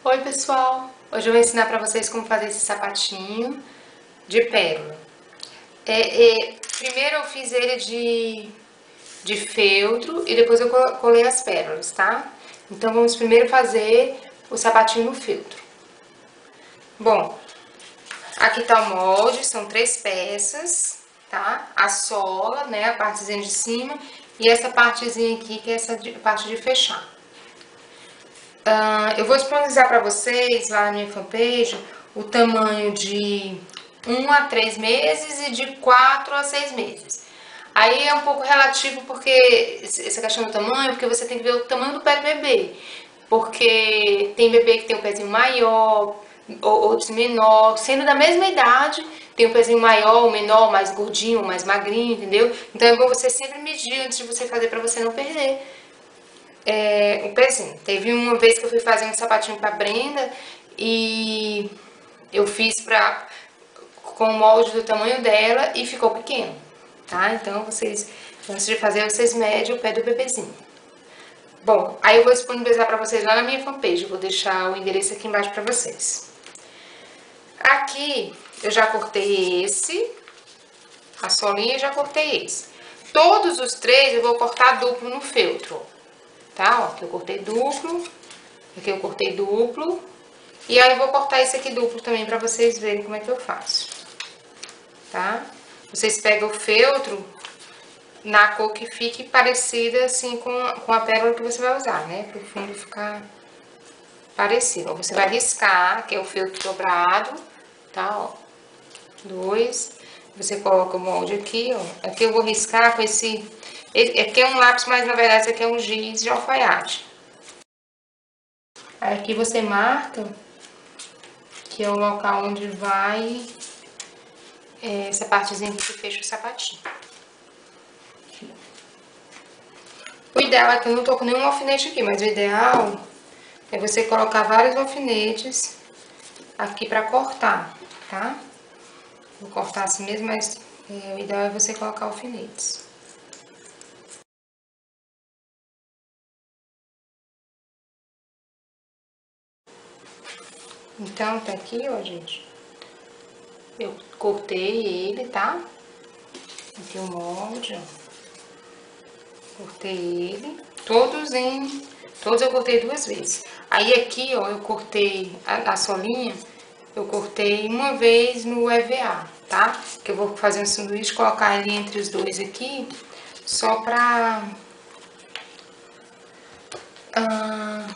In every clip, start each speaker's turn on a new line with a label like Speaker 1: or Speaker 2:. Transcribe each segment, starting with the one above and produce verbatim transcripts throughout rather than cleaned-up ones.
Speaker 1: Oi pessoal, hoje eu vou ensinar para vocês como fazer esse sapatinho de pérola. É, é, primeiro eu fiz ele de, de feltro e depois eu colei as pérolas, tá? Então vamos primeiro fazer o sapatinho no feltro. Bom, aqui tá o molde, são três peças, tá? A sola, né, a partezinha de cima e essa partezinha aqui que é essa parte de fechar. Uh, eu vou disponibilizar para vocês lá na minha fanpage o tamanho de um a três meses e de quatro a seis meses. Aí é um pouco relativo porque essa questão do tamanho, porque você tem que ver o tamanho do pé do bebê. Porque tem bebê que tem um pezinho maior, outros menor, sendo da mesma idade, tem um pezinho maior, menor, mais gordinho, mais magrinho, entendeu? Então é bom você sempre medir antes de você fazer para você não perder. É, o pezinho. Teve uma vez que eu fui fazer um sapatinho pra Brenda e eu fiz pra, com o molde do tamanho dela e ficou pequeno, tá? Então vocês, antes de fazer, vocês medem o pé do bebezinho. Bom, aí eu vou disponibilizar pra vocês lá na minha fanpage, eu vou deixar o endereço aqui embaixo pra vocês. Aqui eu já cortei esse, a solinha eu já cortei esse. Todos os três eu vou cortar duplo no feltro. Tá? Ó, aqui eu cortei duplo, aqui eu cortei duplo, e aí eu vou cortar esse aqui duplo também pra vocês verem como é que eu faço, tá? Vocês pegam o feltro na cor que fique parecida assim com, com a pérola que você vai usar, né? Pro fundo ficar parecido. Ou você vai riscar, que é o feltro dobrado, tá? Ó, dois. Você coloca o molde aqui, ó. Aqui eu vou riscar com esse... Aqui é um lápis, mas na verdade esse aqui é um giz de alfaiate. Aí aqui você marca que é o local onde vai é, essa partezinha que fecha o sapatinho. Aqui. O ideal é que eu não tô com nenhum alfinete aqui, mas o ideal é você colocar vários alfinetes aqui pra cortar, tá? Vou cortar assim mesmo, mas é, o ideal é você colocar alfinetes. Então, tá aqui, ó, gente. Eu cortei ele, tá? Aqui o molde, ó. Cortei ele. Todos em... Todos eu cortei duas vezes. Aí aqui, ó, eu cortei a, a solinha, eu cortei uma vez no E V A, tá? Que eu vou fazer um sanduíche, colocar ele entre os dois aqui, só pra... Ah,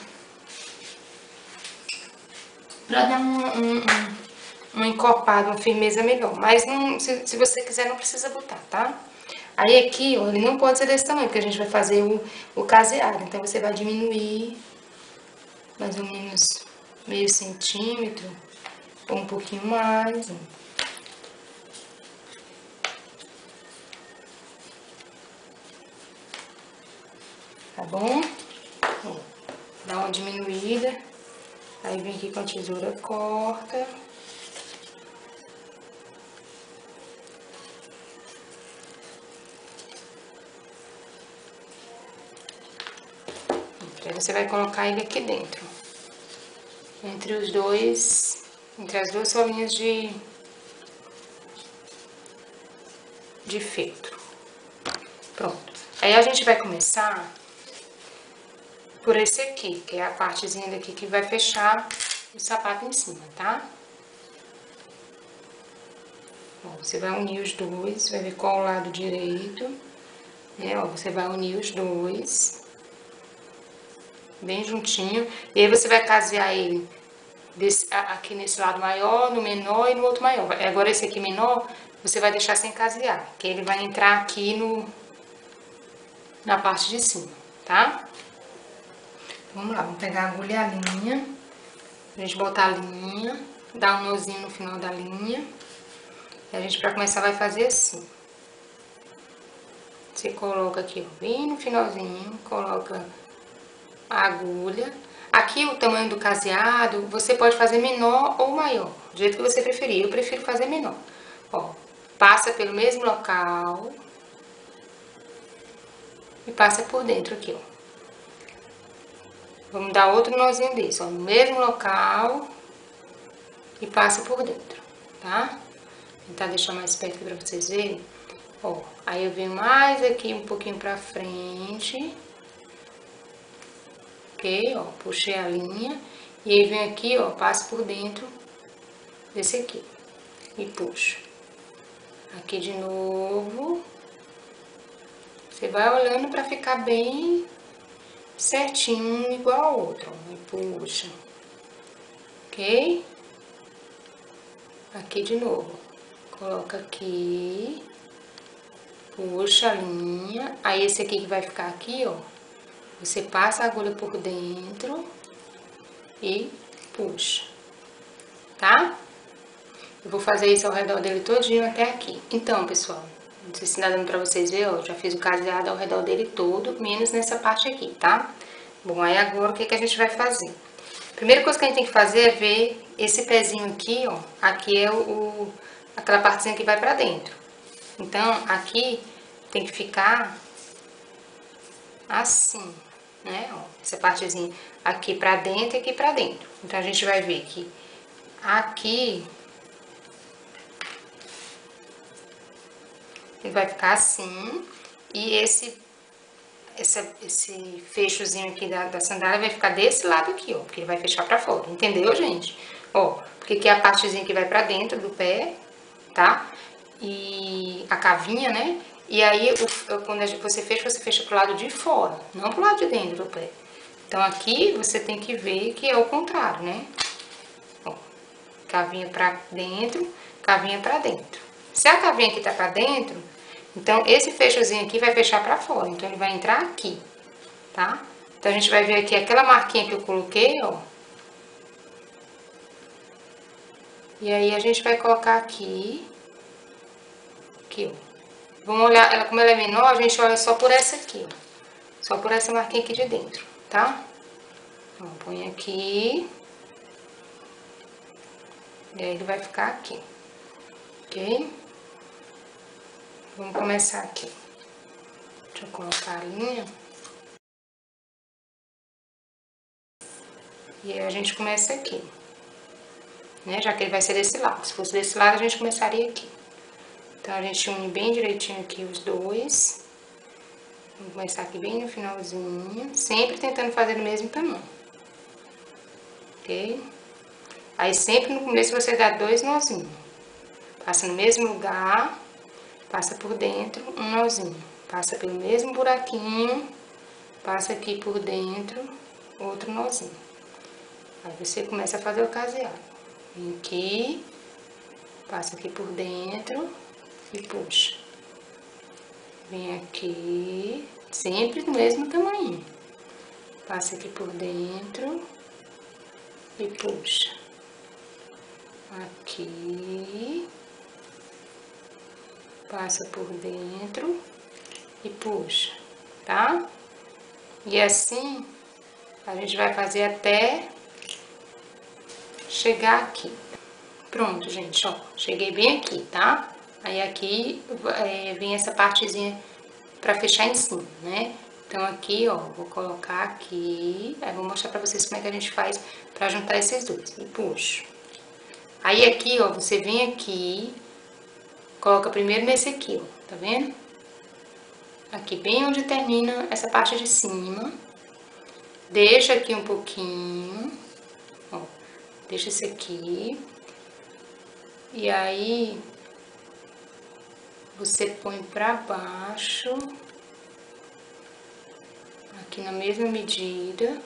Speaker 1: pra dar um, um, um, um encorpado, uma firmeza melhor. Mas não, se, se você quiser, não precisa botar, tá? Aí aqui, ó, ele não pode ser desse tamanho, porque a gente vai fazer o, o caseado. Então, você vai diminuir mais ou menos meio centímetro, ou um pouquinho mais. Ó. Tá bom? Ó, dá uma diminuída. Aí vem aqui com a tesoura, corta. Aí você vai colocar ele aqui dentro. Entre os dois, entre as duas solinhas de, de feltro. Pronto. Aí a gente vai começar por esse aqui, que é a partezinha daqui que vai fechar o sapato em cima, tá? Bom, você vai unir os dois, vai ver qual o lado direito, né? Ó, você vai unir os dois, bem juntinho, e aí você vai casear ele desse, aqui nesse lado maior, no menor e no outro maior. Agora esse aqui menor, você vai deixar sem casear, que ele vai entrar aqui no, na parte de cima, tá? Vamos lá, vamos pegar a agulha e a linha, a gente botar a linha, dar um nozinho no final da linha, e a gente, pra começar, vai fazer assim. Você coloca aqui, ó, bem no finalzinho, coloca a agulha. Aqui o tamanho do caseado, você pode fazer menor ou maior, do jeito que você preferir. Eu prefiro fazer menor. Ó, passa pelo mesmo local e passa por dentro aqui, ó. Vamos dar outro nozinho desse, ó, no mesmo local e passa por dentro, tá? Vou tentar deixar mais perto aqui pra vocês verem. Ó, aí eu venho mais aqui um pouquinho pra frente. Ok, ó, puxei a linha. E aí venho aqui, ó, passo por dentro desse aqui. E puxo. Aqui de novo. Você vai olhando pra ficar bem certinho, igual ao outro, ó. E puxa. Ok? Aqui de novo. Coloca aqui. Puxa a linha. Aí esse aqui que vai ficar aqui, ó. Você passa a agulha por dentro e puxa, tá? Eu vou fazer isso ao redor dele todinho até aqui. Então, pessoal, não sei se tá dando pra vocês verem, ó, já fiz o caseado ao redor dele todo, menos nessa parte aqui, tá? Bom, aí agora o que que a gente vai fazer? Primeira coisa que a gente tem que fazer é ver esse pezinho aqui, ó. Aqui é o, o aquela partezinha que vai pra dentro. Então, aqui tem que ficar assim, né? Ó, essa partezinha aqui pra dentro e aqui pra dentro. Então, a gente vai ver que aqui ele vai ficar assim. E esse, essa, esse fechozinho aqui da, da sandália vai ficar desse lado aqui, ó. Porque ele vai fechar pra fora, entendeu, gente? Ó, porque aqui é a partezinha que vai pra dentro do pé, tá? E a cavinha, né? E aí, o, quando você fecha, você fecha pro lado de fora, não pro lado de dentro do pé. Então, aqui você tem que ver que é o contrário, né? Ó, cavinha pra dentro, cavinha pra dentro. Se a cavinha aqui tá pra dentro, então esse fechozinho aqui vai fechar pra fora. Então, ele vai entrar aqui, tá? Então, a gente vai ver aqui aquela marquinha que eu coloquei, ó. E aí, a gente vai colocar aqui. Aqui, ó. Vamos olhar, ela, como ela é menor, a gente olha só por essa aqui, ó. Só por essa marquinha aqui de dentro, tá? Então, põe aqui. E aí ele vai ficar aqui, ok? Vamos começar aqui. Deixa eu colocar a linha. E aí a gente começa aqui, né? Já que ele vai ser desse lado. Se fosse desse lado, a gente começaria aqui. Então, a gente une bem direitinho aqui os dois. Vamos começar aqui bem no finalzinho, sempre tentando fazer do mesmo tamanho, ok? Aí, sempre no começo, você dá dois nozinhos. Passa no mesmo lugar, passa por dentro um nozinho. Passa pelo mesmo buraquinho, passa aqui por dentro outro nozinho. Aí, você começa a fazer o caseado. Vem aqui, passa aqui por dentro e puxa. Vem aqui, sempre do mesmo tamanho. Passa aqui por dentro e puxa. Aqui. Passa por dentro e puxa, tá? E assim, a gente vai fazer até chegar aqui. Pronto, gente, ó. Cheguei bem aqui, tá? Aí aqui é, vem essa partezinha pra fechar em cima, né? Então aqui, ó, vou colocar aqui. Aí vou mostrar pra vocês como é que a gente faz pra juntar esses dois. E puxo. Aí aqui, ó, você vem aqui, coloca primeiro nesse aqui, ó, tá vendo? Aqui bem onde termina essa parte de cima. Deixa aqui um pouquinho, ó, deixa esse aqui. E aí, você põe pra baixo, aqui na mesma medida,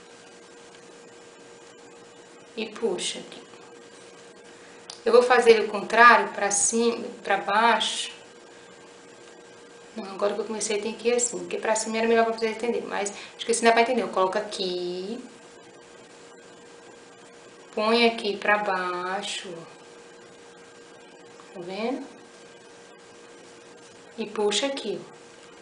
Speaker 1: e puxa aqui. Eu vou fazer ele o contrário, pra cima, pra baixo. Não, agora que eu comecei tem que ir assim, porque pra cima era melhor pra vocês entenderem, mas acho que assim dá pra entender. Eu coloco aqui, põe aqui pra baixo, tá vendo? E puxa aqui, ó.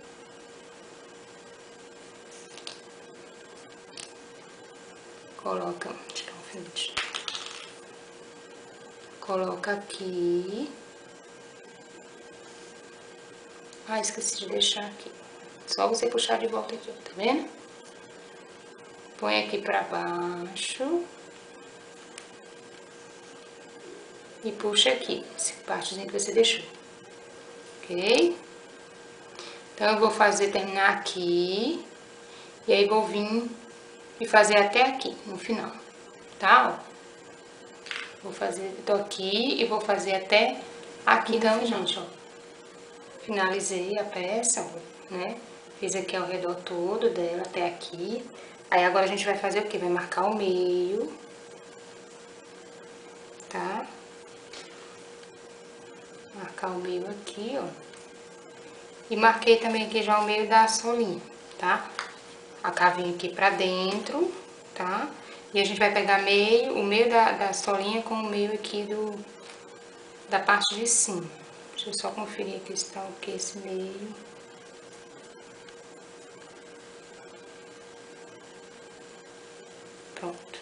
Speaker 1: Coloca, deixa eu dar um alfinete. Coloca aqui. Ah, esqueci de deixar aqui. Só você puxar de volta aqui, ó, tá vendo? põe aqui pra baixo. E puxa aqui, essa partezinha que você deixou. Ok? Então, eu vou fazer, terminar aqui. E aí, vou vir e fazer até aqui, no final. Tá? Vou fazer, tô aqui e vou fazer até aqui. Então, gente, ó. Finalizei a peça, ó, né? Fiz aqui ao redor todo dela, até aqui. Aí, agora a gente vai fazer o quê? Vai marcar o meio. Tá? Marcar o meio aqui, ó. E marquei também aqui já o meio da solinha, tá? A cavinha aqui pra dentro, tá? E a gente vai pegar meio, o meio da, da solinha com o meio aqui do, da parte de cima. Deixa eu só conferir aqui se tá ok esse meio. Pronto.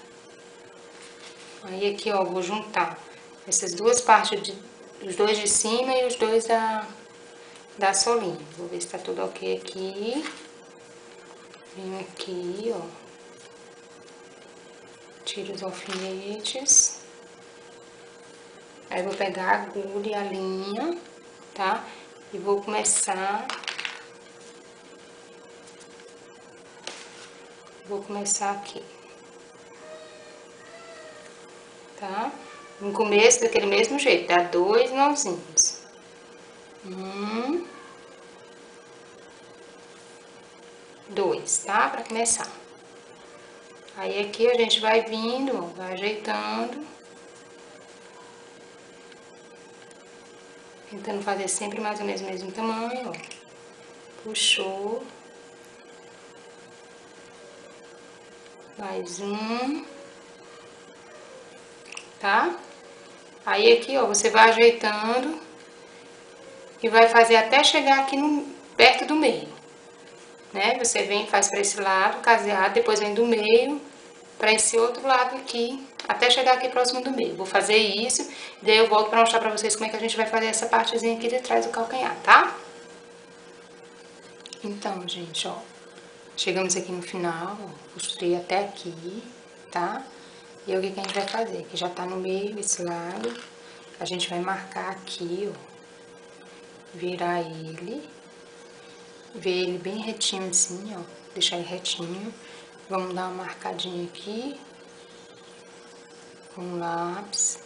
Speaker 1: Aí aqui, ó, vou juntar essas duas partes, de, os dois de cima e os dois da, da solinha. Vou ver se tá tudo ok aqui. Venho aqui, ó. Tiro os alfinetes. Aí, vou pegar a agulha e a linha, tá? E vou começar... Vou começar aqui. Tá? No começo, daquele mesmo jeito, dá dois nozinhos. Um... Dois, tá? Pra começar. Aí, aqui a gente vai vindo, ó, vai ajeitando. Tentando fazer sempre mais ou menos o mesmo tamanho, ó. Puxou. Mais um. Tá? Aí, aqui, ó, você vai ajeitando. E vai fazer até chegar aqui no, perto do meio. Né? Você vem, faz para esse lado, caseado, depois vem do meio para esse outro lado aqui, até chegar aqui próximo do meio. Vou fazer isso, daí eu volto para mostrar para vocês como é que a gente vai fazer essa partezinha aqui de trás do calcanhar, tá? Então, gente, ó, chegamos aqui no final, ó, costurei até aqui, tá? E aí, o que que a gente vai fazer? Aqui já tá no meio, esse lado, a gente vai marcar aqui, ó, virar ele... Ver ele bem retinho assim, ó. Deixar ele retinho. Vamos dar uma marcadinha aqui. Com um lápis.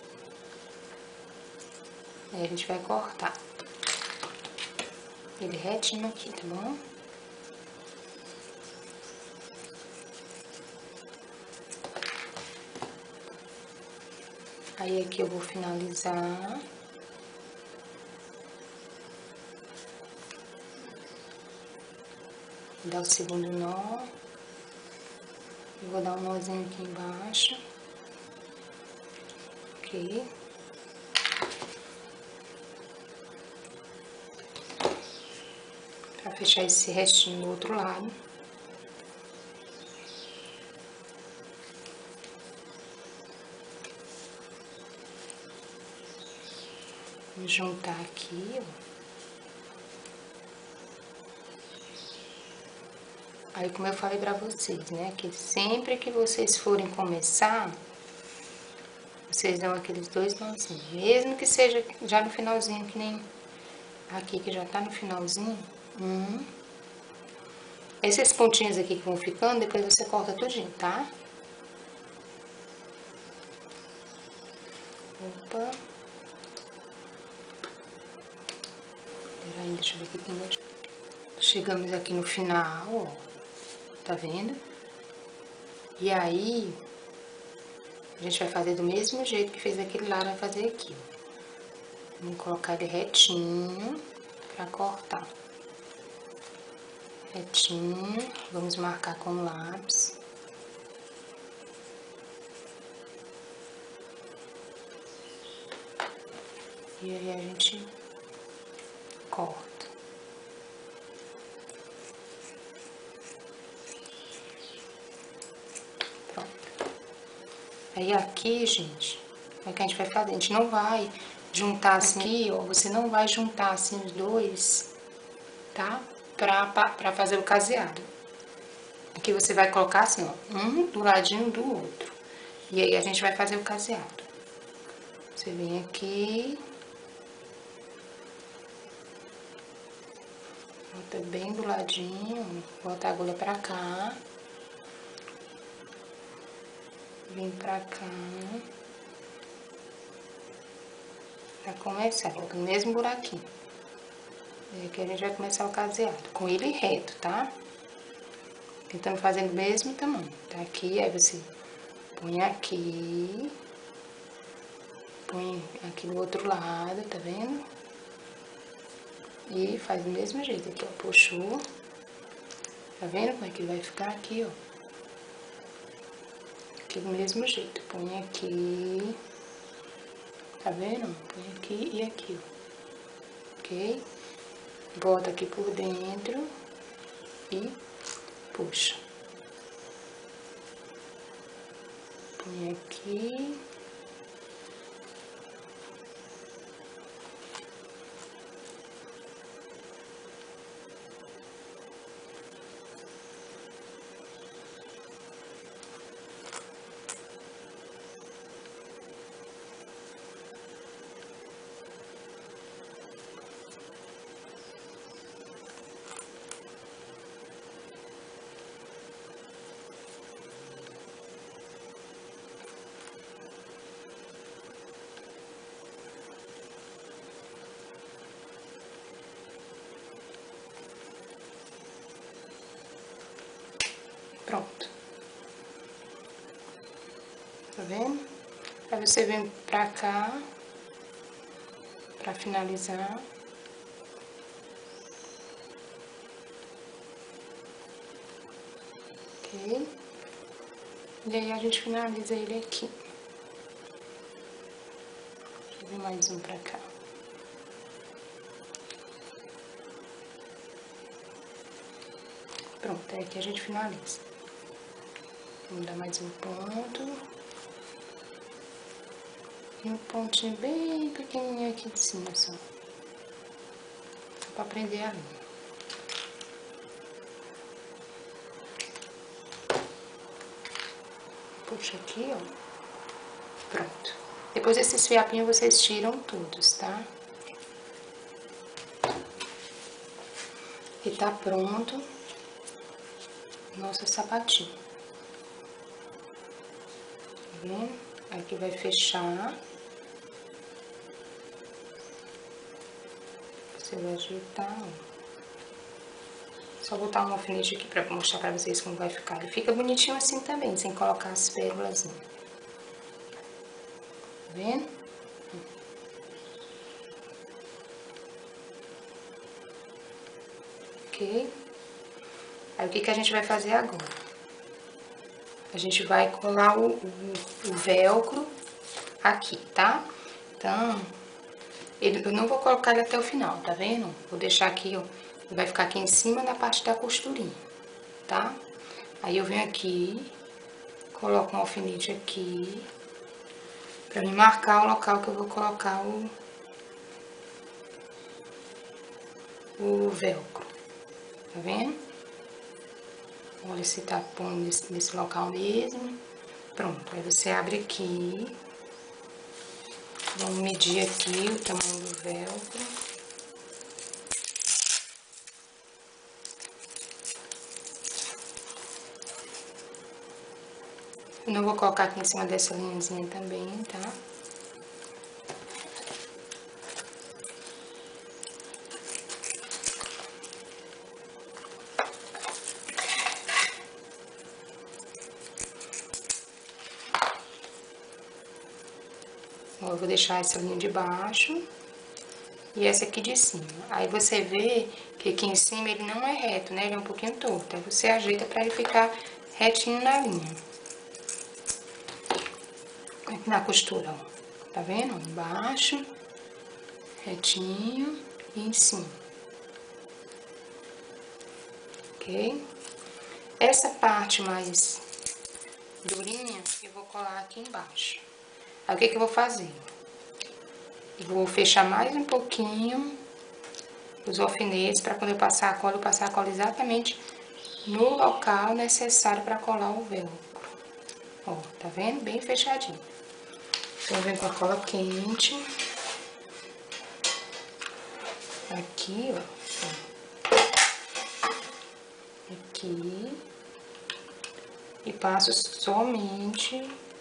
Speaker 1: Aí a gente vai cortar. Ele retinho aqui, tá bom? Aí aqui eu vou finalizar. Vou dar o segundo nó, e vou dar um nozinho aqui embaixo, ok? Pra fechar esse restinho do outro lado. Vou juntar aqui, ó. Aí, como eu falei pra vocês, né, que sempre que vocês forem começar, vocês dão aqueles dois nozinhos, mesmo que seja já no finalzinho, que nem aqui, que já tá no finalzinho, um. Esses pontinhos aqui que vão ficando, depois você corta tudinho, tá? Opa. Peraí, deixa eu ver aqui tem outro. Chegamos aqui no final, ó. Tá vendo? E aí, a gente vai fazer do mesmo jeito que fez aquele lá, vai fazer aqui, ó. Vamos colocar ele retinho pra cortar. Retinho, vamos marcar com o lápis. E aí a gente corta. Aí aqui, gente, é que a gente vai fazer, a gente não vai juntar assim aqui, ó, você não vai juntar assim os dois, tá? Pra, pra, pra fazer o caseado. Aqui você vai colocar assim, ó, um do ladinho do outro. E aí a gente vai fazer o caseado. Você vem aqui. Bota bem do ladinho, bota a agulha pra cá. Vem pra cá. Pra começar, bota no mesmo buraquinho. E aqui a gente vai começar o caseado, com ele reto, tá? Tentando fazer do mesmo tamanho. Tá aqui, aí você põe aqui. Põe aqui do outro lado, tá vendo? E faz do mesmo jeito aqui, ó. Puxou. Tá vendo como é que vai ficar aqui, ó? Aqui do mesmo jeito. Põe aqui. Tá vendo? Põe aqui e aqui, ó. Ok? Bota aqui por dentro. E puxa. Põe aqui. Pronto. Tá vendo? Aí você vem pra cá, pra finalizar. Ok? E aí a gente finaliza ele aqui. Deixa eu ver mais um pra cá. Pronto, é aqui a gente finaliza. Vamos dar mais um ponto. E um pontinho bem pequenininho aqui de cima, só. Só pra prender a linha. Puxa aqui, ó. Pronto. Depois desses fiapinhos vocês tiram todos, tá? E tá pronto nosso sapatinho. Tá vendo? Aqui vai fechar. Você vai ajeitar, ó. Só botar um alfinete aqui pra mostrar pra vocês como vai ficar. Ele fica bonitinho assim também, sem colocar as pérolas. Tá vendo? Ok? Aí o que que a gente vai fazer agora? A gente vai colar o, o, o velcro aqui, tá? Então, ele, eu não vou colocar ele até o final, tá vendo? Vou deixar aqui, ó. Ele vai ficar aqui em cima na parte da costurinha, tá? Aí eu venho aqui, coloco um alfinete aqui, pra me marcar o local que eu vou colocar o, o velcro, tá vendo? Olha se tá pondo nesse, nesse local mesmo. Pronto, aí você abre aqui. Vamos medir aqui o tamanho do velcro. Eu não vou colocar aqui em cima dessa linhazinha também, tá? Ó, eu vou deixar essa linha de baixo e essa aqui de cima. Aí você vê que aqui em cima ele não é reto, né? Ele é um pouquinho torto. Aí você ajeita pra ele ficar retinho na linha. Aqui na costura, ó. Tá vendo? Embaixo, retinho e em cima. Ok? Essa parte mais durinha eu vou colar aqui embaixo. Aí o que que eu vou fazer? Eu vou fechar mais um pouquinho os alfinetes para quando eu passar a cola, eu passar a cola exatamente no local necessário para colar o velcro. Ó, tá vendo? Bem fechadinho. Então, vem com a cola quente. Aqui, ó. Aqui. E passo somente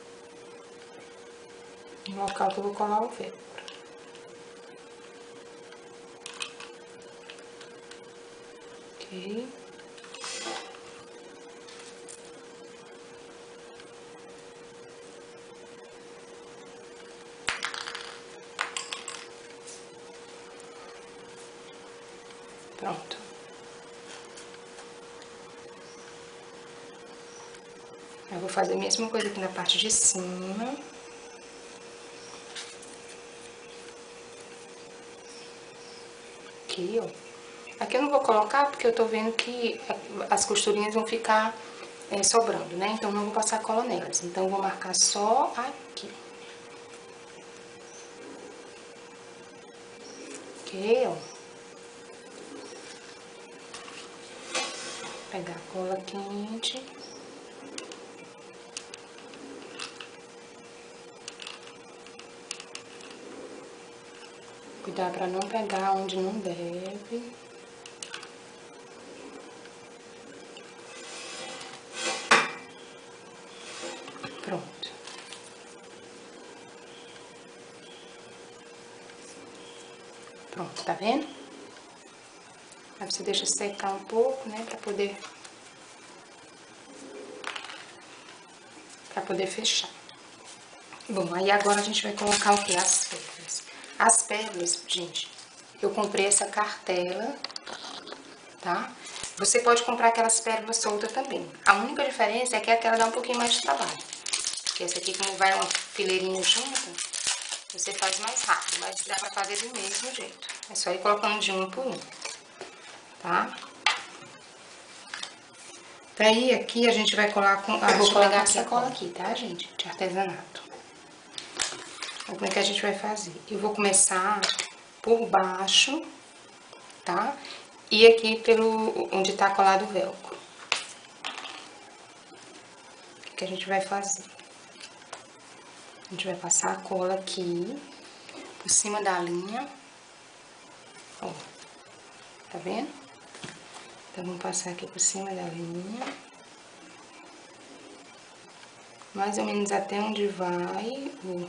Speaker 1: no local que eu vou colar o velcro. Ok. Pronto. Eu vou fazer a mesma coisa aqui na parte de cima. Aqui, ó. Aqui eu não vou colocar porque eu tô vendo que as costurinhas vão ficar é, sobrando, né? Então, não vou passar cola nelas. Então, eu vou marcar só aqui. Ok, ó. Pegar a cola quente. Cuidar para não pegar onde não deve. Pronto. Pronto, tá vendo? Aí você deixa secar um pouco, né, pra poder... Pra poder fechar. Bom, aí agora a gente vai colocar o que? As pérolas. As pérolas, gente, eu comprei essa cartela, tá? Você pode comprar aquelas pérolas soltas também. A única diferença é que aquela dá um pouquinho mais de trabalho. Porque essa aqui, como vai uma fileirinha junto, você faz mais rápido, mas dá pra fazer do mesmo jeito. É só ir colocando de um por um, tá? Daí, aqui a gente vai colar com... Ah, vou pegar essa cola aqui, tá, gente? De artesanato. Então, como é que a gente vai fazer? Eu vou começar por baixo, tá? E aqui pelo... onde tá colado o velcro. O que que a gente vai fazer? A gente vai passar a cola aqui, por cima da linha. Ó, tá vendo? Então, vamos passar aqui por cima da linha. Mais ou menos até onde vai o...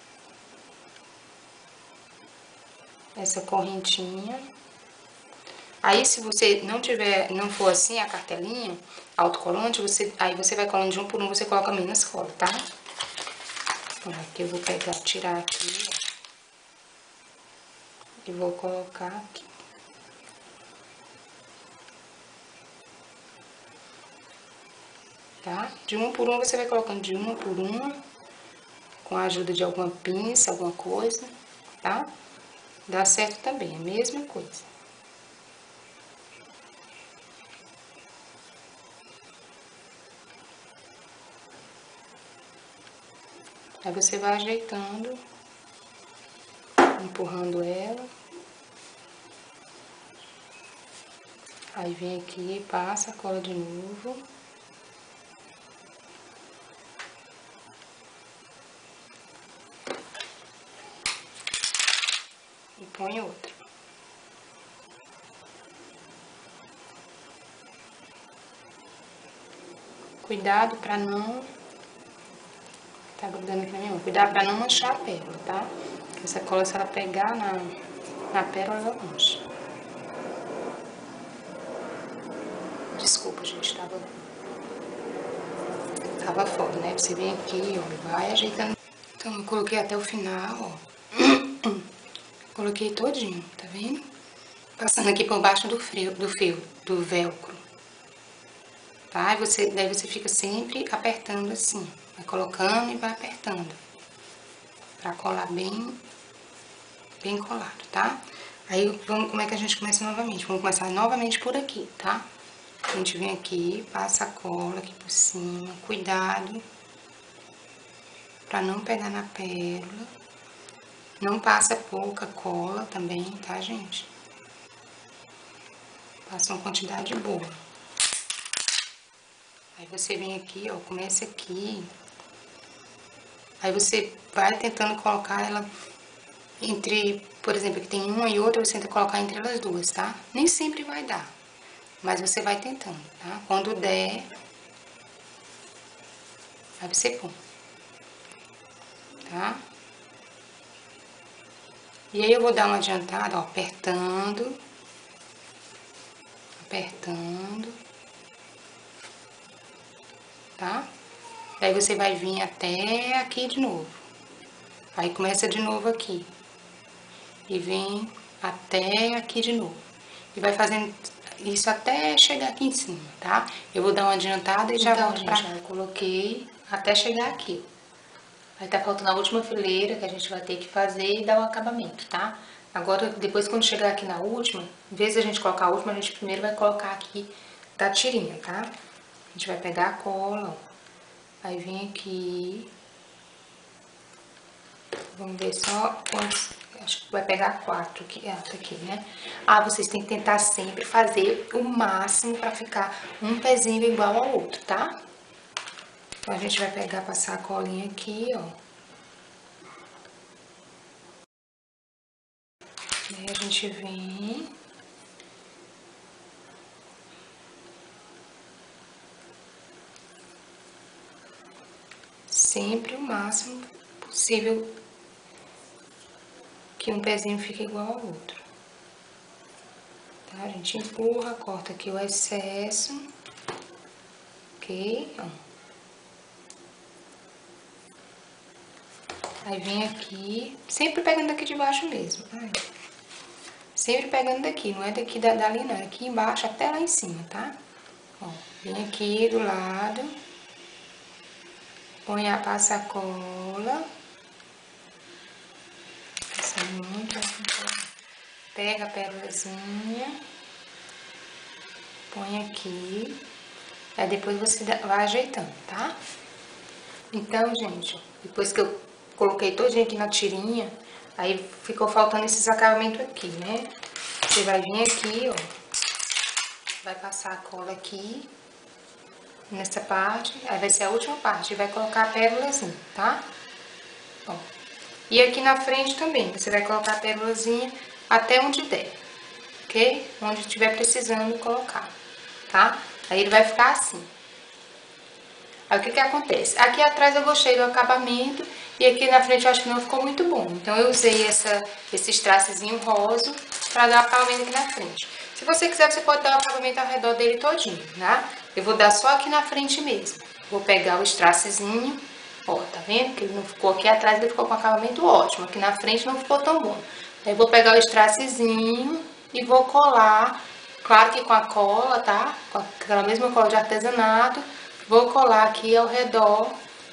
Speaker 1: essa correntinha. Aí, se você não tiver, não for assim a cartelinha autocolante, você, aí você vai colando de um por um, você coloca menos cola, tá? Então, aqui eu vou pegar, tirar aqui, ó, e vou colocar aqui. Tá? De um por um, você vai colocando de uma por uma, com a ajuda de alguma pinça, alguma coisa, tá? Dá certo também, é a mesma coisa. Aí você vai ajeitando, empurrando ela. Aí vem aqui, passa a cola de novo. E põe outra. Cuidado pra não... Tá grudando aqui na minha mão. Cuidado pra não manchar a pérola, tá? Essa cola, se ela pegar na, na pérola, ela mancha. Desculpa, gente, tava... Tava fora, né? Você vem aqui, ó, vai ajeitando. Então, eu coloquei até o final, ó. Coloquei todinho, tá vendo? Passando aqui por baixo do fio, do fio, do velcro. Tá? E você, daí você fica sempre apertando assim. Vai colocando e vai apertando. Pra colar bem, bem colado, tá? Aí, vamos, como é que a gente começa novamente? Vamos começar novamente por aqui, tá? A gente vem aqui, passa a cola aqui por cima. Cuidado pra não pegar na pérola. Não passa pouca cola também, tá, gente? Passa uma quantidade boa. Aí você vem aqui, ó, começa aqui. Aí você vai tentando colocar ela entre, por exemplo, aqui tem uma e outra, você tenta colocar entre elas duas, tá? Nem sempre vai dar, mas você vai tentando, tá? Quando der, aí você põe, tá? E aí eu vou dar uma adiantada, ó, apertando, apertando, tá? Daí você vai vir até aqui de novo. Aí começa de novo aqui. E vem até aqui de novo. E vai fazendo isso até chegar aqui em cima, tá? Eu vou dar uma adiantada e já
Speaker 2: Então,
Speaker 1: volto
Speaker 2: gente,
Speaker 1: pra...
Speaker 2: ó, eu coloquei até chegar aqui. Aí tá faltando a última fileira que a gente vai ter que fazer e dar o acabamento, tá?
Speaker 1: Agora, depois quando chegar aqui na última, em vez de a gente colocar a última, a gente primeiro vai colocar aqui da tirinha, tá? A gente vai pegar a cola, ó. Aí vem aqui. Vamos ver só quantos... Acho que vai pegar quatro aqui, ah, tá aqui, né? Ah, vocês têm que tentar sempre fazer o máximo pra ficar um pezinho igual ao outro, tá? Então, a gente vai pegar, passar a colinha aqui, ó. Aí a gente vem... Sempre o máximo possível que um pezinho fique igual ao outro. Tá? A gente empurra, corta aqui o excesso. Ok? Ó. Aí vem aqui, sempre pegando daqui de baixo mesmo. Ai. Sempre pegando daqui, não é daqui da, dali não, é aqui embaixo até lá em cima, tá? Ó, vem aqui do lado, põe a, passa a cola, passa muito, pega a pérolazinha, põe aqui, aí depois você vai ajeitando, tá? Então, gente, depois que eu coloquei todinho aqui na tirinha, aí ficou faltando esses acabamentos aqui, né? Você vai vir aqui, ó. Vai passar a cola aqui, nessa parte, aí vai ser a última parte, e vai colocar a pérolazinha, tá? Ó. E aqui na frente também, você vai colocar a pérolazinha até onde der, ok? Onde estiver precisando colocar, tá? Aí ele vai ficar assim. Aí o que que acontece? Aqui atrás eu gostei do acabamento, e aqui na frente eu acho que não ficou muito bom. Então eu usei essa, esses traçezinho rosa pra dar o acabamento aqui na frente. Se você quiser, você pode dar o acabamento ao redor dele todinho, né? Eu vou dar só aqui na frente mesmo. Vou pegar o strasszinho, ó, tá vendo? Que ele não ficou aqui atrás, ele ficou com acabamento ótimo. Aqui na frente não ficou tão bom. Aí eu vou pegar o strasszinho e vou colar, claro que com a cola, tá? Com aquela mesma cola de artesanato. Vou colar aqui ao redor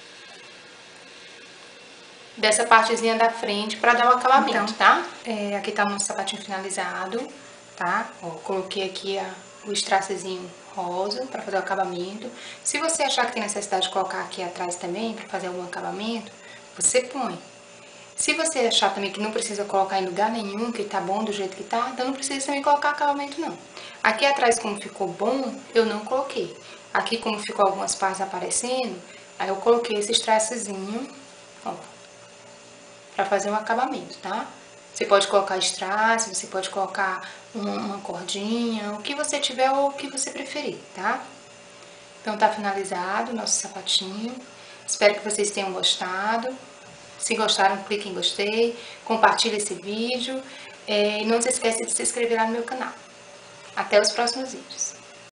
Speaker 1: dessa partezinha da frente pra dar o acabamento, então, tá? É, aqui tá o nosso sapatinho finalizado, tá? Ó, coloquei aqui a, o strasszinho rosa pra fazer o acabamento. Se você achar que tem necessidade de colocar aqui atrás também pra fazer algum acabamento, você põe. Se você achar também que não precisa colocar em lugar nenhum, que tá bom do jeito que tá, então não precisa também colocar acabamento não. Aqui atrás, como ficou bom, eu não coloquei. Aqui, como ficou algumas partes aparecendo, aí eu coloquei esse strasszinho, ó, pra fazer um acabamento, tá? Você pode colocar strass, você pode colocar uma, uma cordinha, o que você tiver ou o que você preferir, tá? Então tá finalizado o nosso sapatinho. Espero que vocês tenham gostado. Se gostaram, clique em gostei, compartilhe esse vídeo. É, e não se esqueça de se inscrever lá no meu canal. Até os próximos vídeos.